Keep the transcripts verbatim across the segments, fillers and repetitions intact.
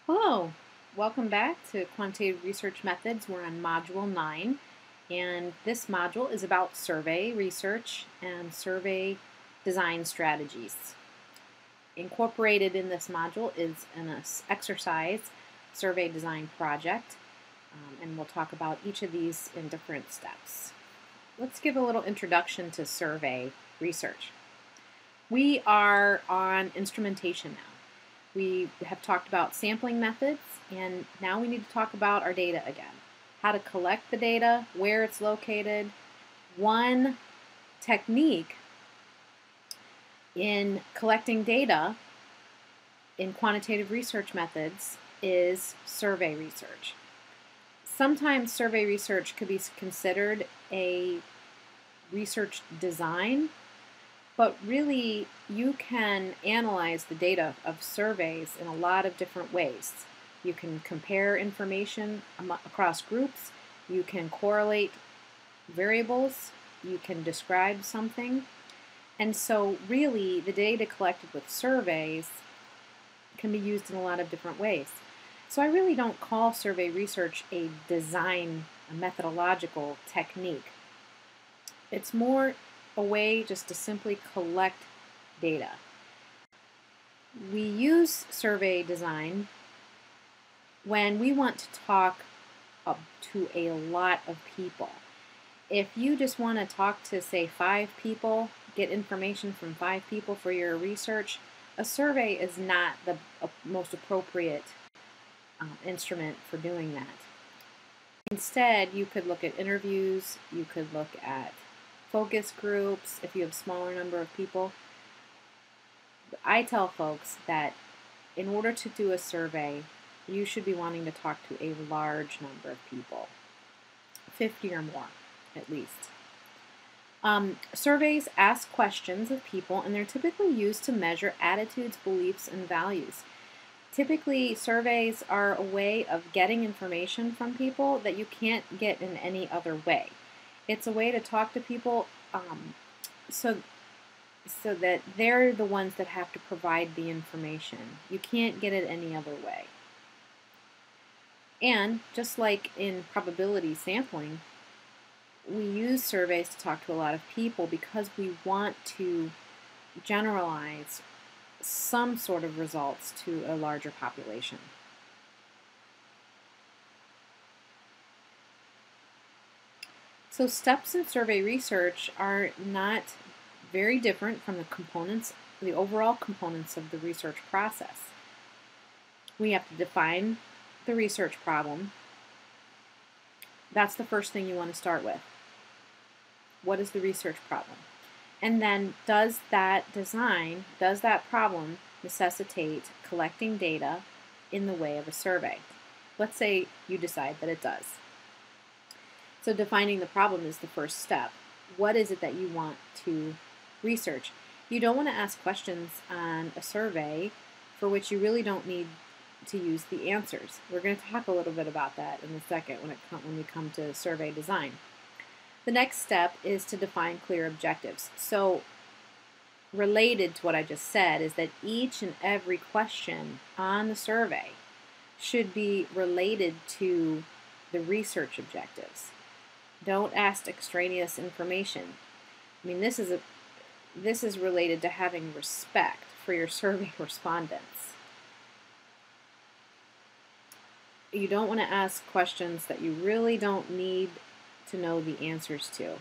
Hello, welcome back to Quantitative Research Methods. We're on Module nine, and this module is about survey research and survey design strategies. Incorporated in this module is an exercise survey design project, um, and we'll talk about each of these in different steps. Let's give a little introduction to survey research. We are on instrumentation now. We have talked about sampling methods, and now we need to talk about our data again. How to collect the data, where it's located. One technique in collecting data in quantitative research methods is survey research. Sometimes survey research could be considered a research design, but really you can analyze the data of surveys in a lot of different ways. You can compare information across groups, you can correlate variables, you can describe something. And so really the data collected with surveys can be used in a lot of different ways. So I really don't call survey research a design, a methodological technique. It's more a way just to simply collect data. We use survey design when we want to talk up to a lot of people. If you just want to talk to, say, five people, get information from five people for your research, a survey is not the most appropriate um, instrument for doing that. Instead, you could look at interviews, you could look at focus groups if you have a smaller number of people. I tell folks that in order to do a survey, you should be wanting to talk to a large number of people, fifty or more at least. Um, surveys ask questions of people, and they're typically used to measure attitudes, beliefs, and values. Typically, surveys are a way of getting information from people that you can't get in any other way. It's a way to talk to people um, so, so that they're the ones that have to provide the information. You can't get it any other way. And just like in probability sampling, we use surveys to talk to a lot of people because we want to generalize some sort of results to a larger population. So steps in survey research are not very different from the components, the overall components of the research process. We have to define the research problem. That's the first thing you want to start with. What is the research problem? And then does that design, does that problem necessitate collecting data in the way of a survey? Let's say you decide that it does. So defining the problem is the first step. What is it that you want to research? You don't want to ask questions on a survey for which you really don't need to use the answers. We're going to talk a little bit about that in a second when, it com when we come to survey design. The next step is to define clear objectives. So related to what I just said is that each and every question on the survey should be related to the research objectives. Don't ask extraneous information. I mean, this is a this is related to having respect for your survey respondents. You don't want to ask questions that you really don't need to know the answers to.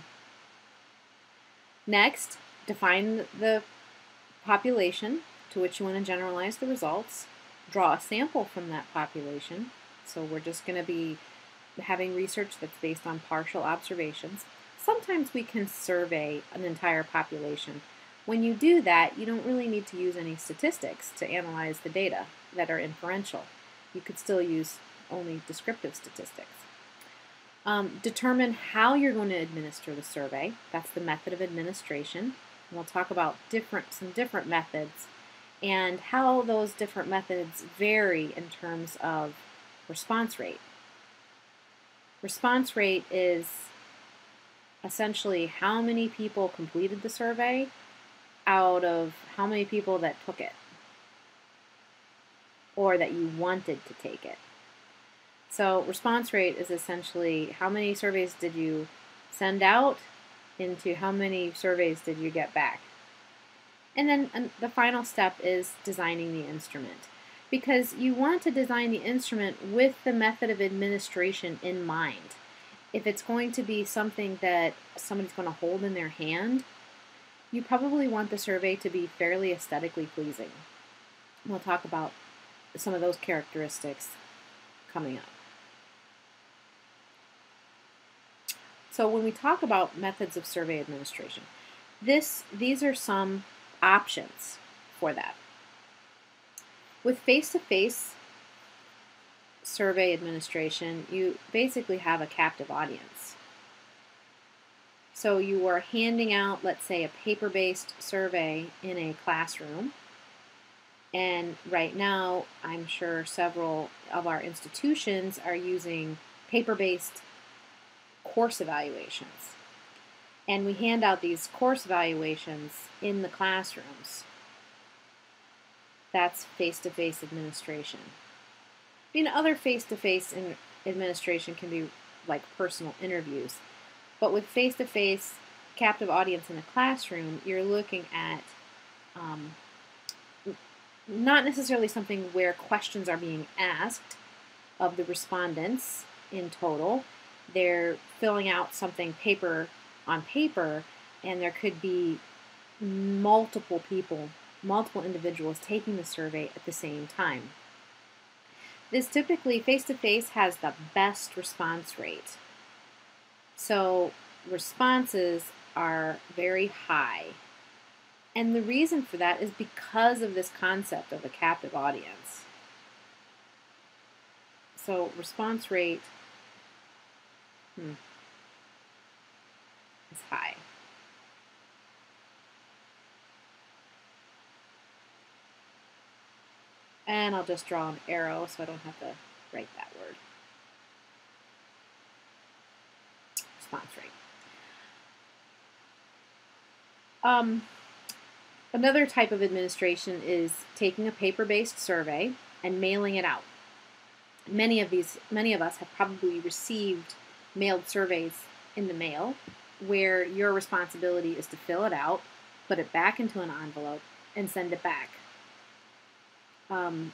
Next, define the population to which you want to generalize the results. Draw a sample from that population. So we're just going to be having research that's based on partial observations. Sometimes we can survey an entire population. When you do that, you don't really need to use any statistics to analyze the data that are inferential. You could still use only descriptive statistics. Um, determine how you're going to administer the survey. That's the method of administration. And we'll talk about different, some different methods and how those different methods vary in terms of response rate. Response rate is essentially how many people completed the survey out of how many people that took it. or that you wanted to take it. So response rate is essentially how many surveys did you send out into how many surveys did you get back. And then um, the final step is designing the instrument, because you want to design the instrument with the method of administration in mind. If it's going to be something that somebody's going to hold in their hand, you probably want the survey to be fairly aesthetically pleasing. We'll talk about some of those characteristics coming up. So when we talk about methods of survey administration, this, these are some options for that. With face-to-face survey administration, you basically have a captive audience. So you are handing out, let's say, a paper-based survey in a classroom. And right now, I'm sure several of our institutions are using paper-based course evaluations. And we hand out these course evaluations in the classrooms. That's face-to-face administration. I mean, other face-to-face in administration can be like personal interviews. But with face-to-face captive audience in a classroom, you're looking at um, not necessarily something where questions are being asked of the respondents in total. They're filling out something paper on paper, and there could be multiple people, multiple individuals taking the survey at the same time. This typically, face-to-face, has the best response rate. So responses are very high. And the reason for that is because of this concept of a captive audience. So response rate hmm, is high. And I'll just draw an arrow so I don't have to write that word. Response rate. Um, another type of administration is taking a paper-based survey and mailing it out. Many of these, many of us have probably received mailed surveys in the mail where your responsibility is to fill it out, put it back into an envelope, and send it back. Um,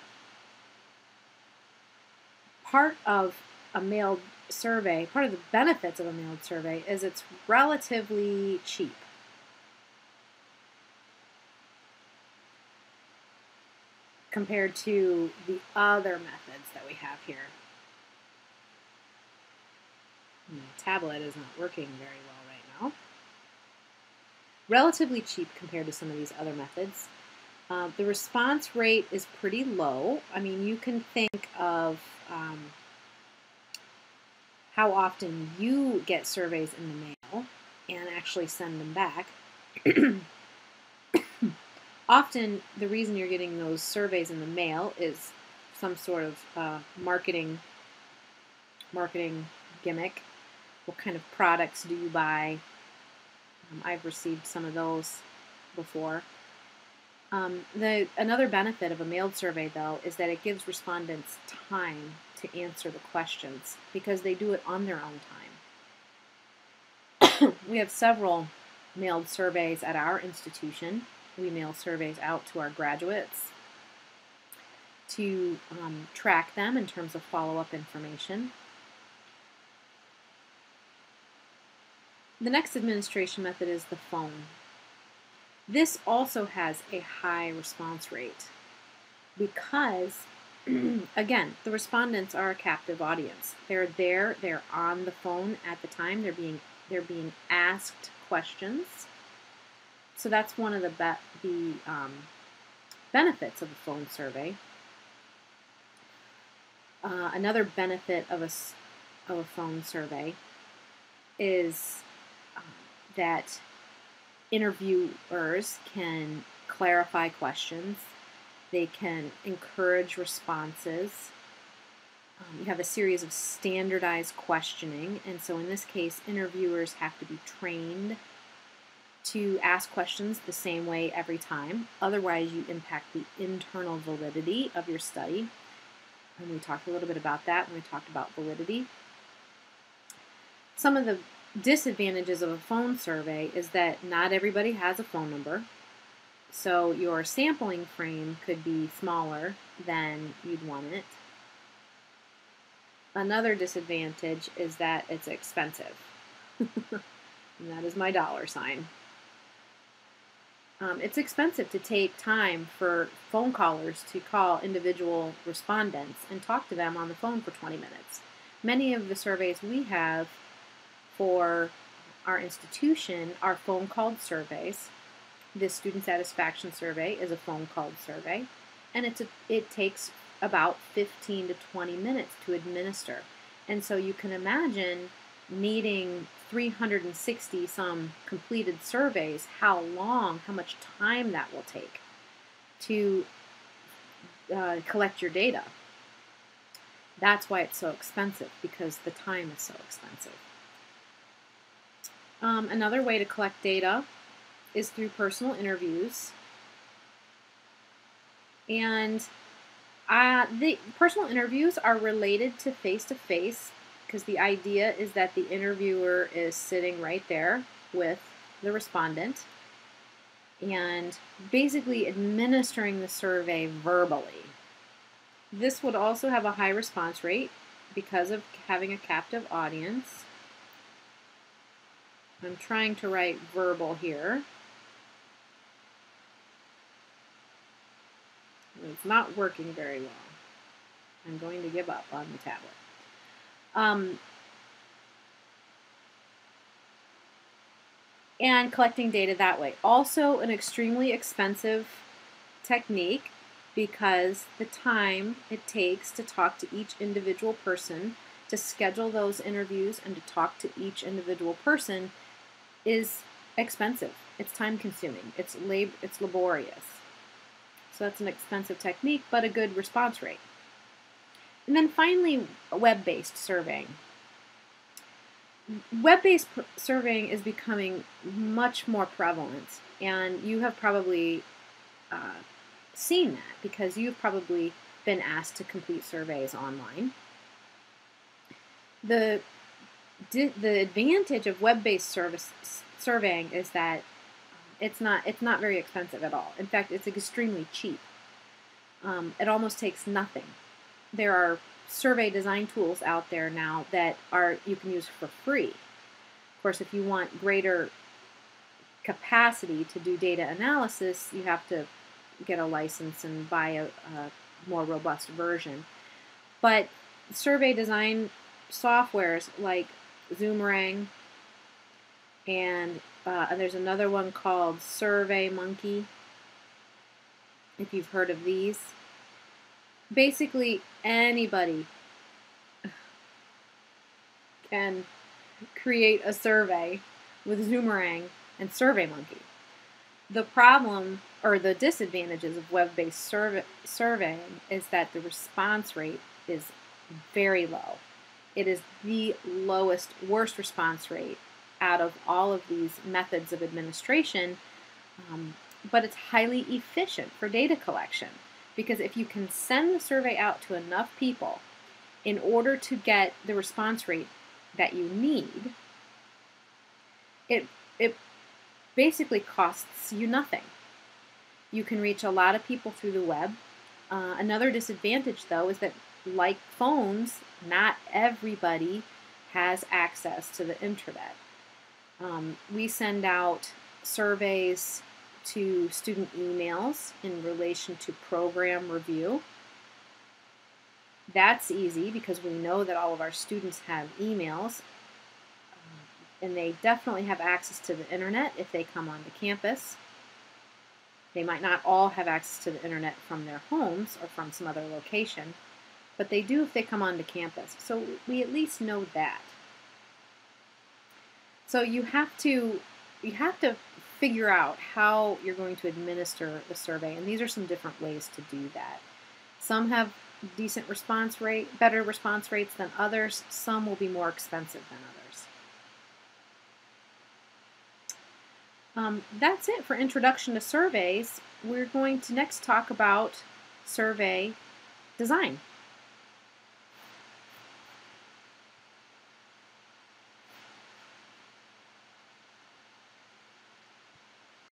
part of a mailed survey, part of the benefits of a mailed survey is it's relatively cheap. Compared to the other methods that we have here. The tablet is not working very well right now. Relatively cheap compared to some of these other methods. Uh, the response rate is pretty low. I mean, you can think of um, how often you get surveys in the mail and actually send them back. Often, the reason you're getting those surveys in the mail is some sort of uh, marketing, marketing gimmick. What kind of products do you buy? Um, I've received some of those before. Um, the another benefit of a mailed survey, though, is that it gives respondents time to answer the questions because they do it on their own time. We have several mailed surveys at our institution. We mail surveys out to our graduates to um, track them in terms of follow-up information. The next administration method is the phone. This also has a high response rate because, again, the respondents are a captive audience. They're there, they're on the phone at the time, they're being, they're being asked questions. So that's one of the, be the um, benefits of a phone survey. Uh, another benefit of a, of a phone survey is um, that interviewers can clarify questions. They can encourage responses. Um, you have a series of standardized questioning, and so in this case, interviewers have to be trained to ask questions the same way every time. Otherwise, you impact the internal validity of your study. And we talked a little bit about that when we talked about validity. Some of the disadvantages of a phone survey is that not everybody has a phone number. So your sampling frame could be smaller than you'd want it. Another disadvantage is that it's expensive. And that is my dollar sign. Um, it's expensive to take time for phone callers to call individual respondents and talk to them on the phone for twenty minutes. Many of the surveys we have for our institution are phone called surveys. This student satisfaction survey is a phone called survey, and it's a, it takes about fifteen to twenty minutes to administer. And so you can imagine needing three hundred sixty some completed surveys, how long, how much time that will take to uh, collect your data. That's why it's so expensive, because the time is so expensive. Um, another way to collect data is through personal interviews. And uh, the personal interviews are related to face-to-face, because the idea is that the interviewer is sitting right there with the respondent and basically administering the survey verbally. This would also have a high response rate because of having a captive audience. I'm trying to write verbal here. It's not working very well. I'm going to give up on the tablet. Um, and collecting data that way. Also an extremely expensive technique, because the time it takes to talk to each individual person, to schedule those interviews and to talk to each individual person is expensive. It's time consuming. It's lab it's laborious. So that's an expensive technique, but a good response rate. And then finally, web-based surveying. Web-based surveying is becoming much more prevalent, and you have probably uh, seen that because you've probably been asked to complete surveys online. The, the advantage of web-based service surveying is that it's not, it's not very expensive at all. In fact, it's extremely cheap. Um, it almost takes nothing. There are survey design tools out there now that are you can use for free. Of course, if you want greater capacity to do data analysis, you have to get a license and buy a, a more robust version. But survey design softwares like Zoomerang, and, uh, and there's another one called SurveyMonkey, if you've heard of these. Basically, anybody can create a survey with Zoomerang and SurveyMonkey. The problem, or the disadvantages of web-based survey, surveying is that the response rate is very low. It is the lowest, worst response rate out of all of these methods of administration, um, but it's highly efficient for data collection. Because if you can send the survey out to enough people in order to get the response rate that you need, it, it basically costs you nothing. You can reach a lot of people through the web. Uh, another disadvantage, though, is that like phones, not everybody has access to the internet. Um, we send out surveys to student emails in relation to program review. That's easy because we know that all of our students have emails, um, and they definitely have access to the internet if they come onto campus. They might not all have access to the internet from their homes or from some other location, but they do if they come onto campus. So we at least know that. So you have to you have to figure out how you're going to administer the survey, and these are some different ways to do that. Some have decent response rate, better response rates than others. Some will be more expensive than others. Um, that's it for introduction to surveys. We're going to next talk about survey design.